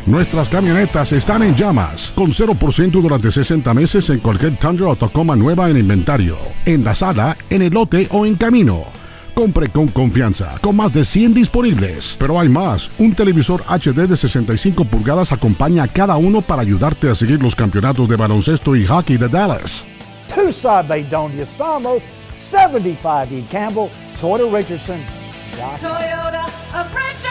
Nuestras camionetas están en llamas, con 0% durante 60 meses en cualquier Tundra o Tacoma nueva en inventario, enlazada, en el lote o en camino. Compre con confianza, con más de 100 disponibles. Pero hay más. Un televisor HD de 65 pulgadas acompaña a cada uno para ayudarte a seguir los campeonatos de baloncesto y hockey de Dallas. Tucson Madonia Stamos, 75 E. Campbell, Toyota Richardson. Toyota, a franchise.